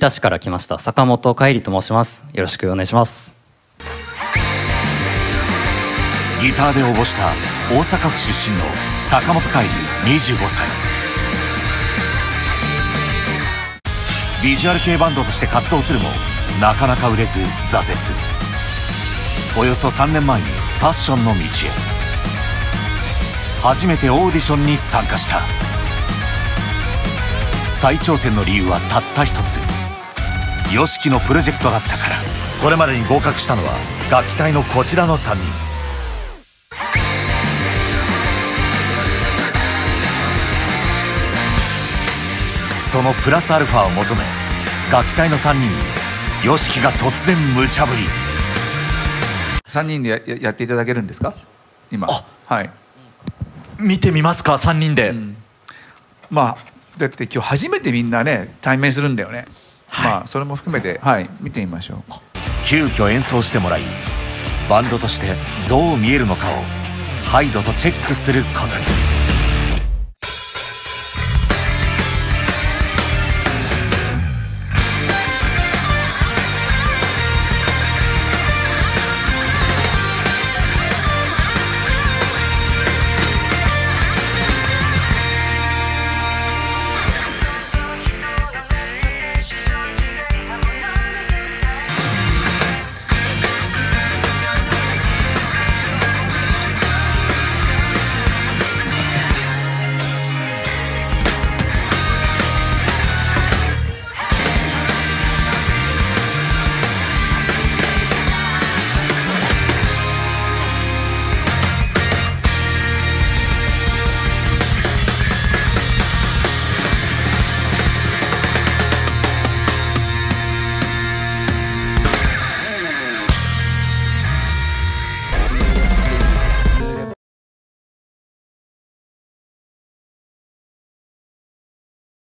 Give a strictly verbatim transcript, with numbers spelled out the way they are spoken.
田市から来ました坂本海里と申します。よろしくお願いします。 ギターで応募した大阪府出身の坂本海里にじゅうごさい。ビジュアル系バンドとして活動するもなかなか売れず挫折。およそさんねんまえにファッションの道へ。初めてオーディションに参加した。再挑戦の理由はたった一つ。YOSHIKIのプロジェクトだったから。これまでに合格したのは楽器隊のこちらのさんにん。そのプラスアルファを求め、楽器隊のさんにんに YOSHIKI が突然無茶ぶり。 さんにんで や, やっていただけるんですか今。 あ、 はい。 見てみますかさんにんで、うん、 まあだって今日初めてみんなね対面するんだよね、はい、まあそれも含めてはい見てみましょう。 急遽演奏してもらい、バンドとしてどう見えるのかをハイドとチェックすることに。